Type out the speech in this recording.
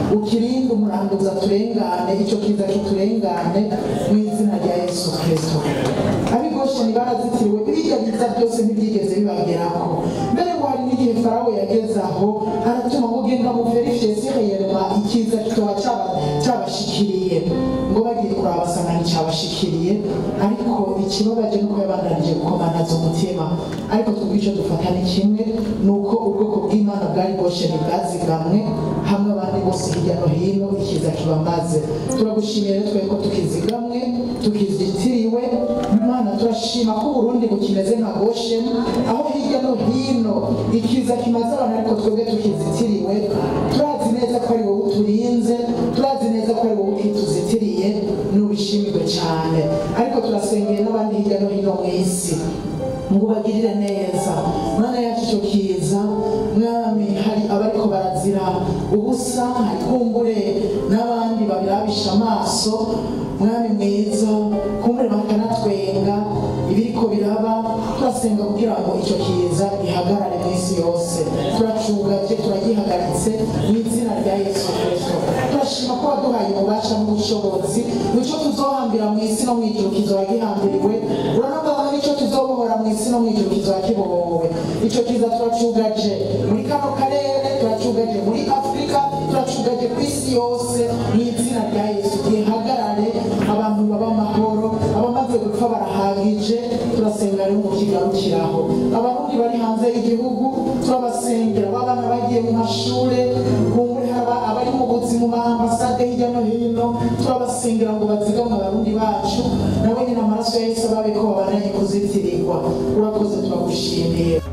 ukirinde umuranduza turengane, icyo kiza kiturengane mu izina rya Yesu Kristo. Ab'i Gosheni barazitiriwe, ibirya biza byose ntibyigeze bibagerako. Mbere ngo hari n'igihe Farawo yageze aho aratuma ngo genda muverifiye siriyerema ikiza kikaba cyabashikiriye, ngo bagiye kuraba basanga nticyabashikiriye, ariko ikibabaje nuko yabandanije gukomanaza umutima. Ariko twebwe icyo dufata ni kimwe, ni uko ubwoko bw'Imana bwari Gosheni bwazigamwe hamwe abandi bose hirya no hino ikiza kibamaze. Turagushimiye rero twebwe ko tukizigamwe, tukizitiriwe. Imana turashima ko Burundi bukimeze nka Gosheni, aho hirya no hino ikiza kimaze abantu, ariko twebwe tukizitiriwe. Turazi neza ko ari wowe uturinze, turazi neza ko ari wowe ukituzitiriye, n'ubishimirwe cyane. Ariko turasengeye n'abandi hirya no hino mu isi ngo bagirire neza. Mana yacu icyo kiza mwami, hari abariko barazira ubusa, hari kumbure n'abandi babirabisha amaso mwami mwiza, kumbure bakanatwenga ibiriko biraba. Turasenga kugira ngo icyo kiza gihagarare mu isi yose. Turacugaje, turagihagaritse mu izina rya Yesu Kristo. Turashima ko waduhaye ububasha n'ubushobozi, nicyo tuzohambira mu isi no mu ijuru kizoba gihambiriwe. Uranavuga nicyo tuzobohora mu isi no mu ijuru kizoba kibohowe. Icyo kiza turacugaje muri kano karere, turacugaje muri Afurika, turacugaje ku isi yose mu izina rya Yesu. Gihagarare, abantu baba amahoro, abamaze gupfa barahagije. Turasenga rero ngo kigarukiraho. Abarundi bari hanze y'igihugu turabasengera, abana bagiye mu mashure, kumbure haba abari mu buzima mu ambasade hirya no hino, turabasengera ngo bazigamwe abarundi bacu, nabo nyine amaraso ya Yesu babe ko babandanye kuzitirirwa. Urakoze, turagushimiye.